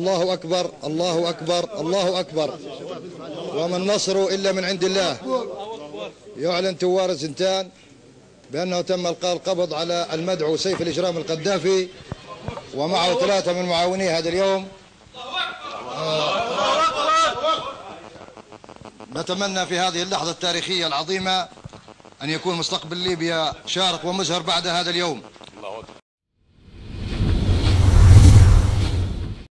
الله أكبر الله أكبر الله أكبر، وما النصر إلا من عند الله. يعلن ثوار زنتان بأنه تم إلقاء القبض على المدعو سيف الإجرام القذافي ومعه 3 من معاونيه هذا اليوم. نتمنى في هذه اللحظة التاريخية العظيمة أن يكون مستقبل ليبيا شارق ومزهر بعد هذا اليوم.